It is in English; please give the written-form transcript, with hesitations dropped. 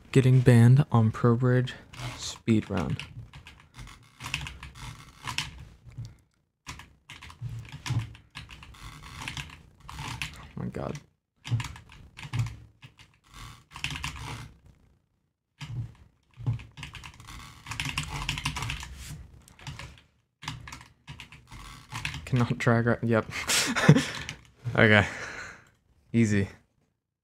Getting banned on Pro Bridge Speedrun. Oh my god. Cannot drag right. Yep. Okay. Easy.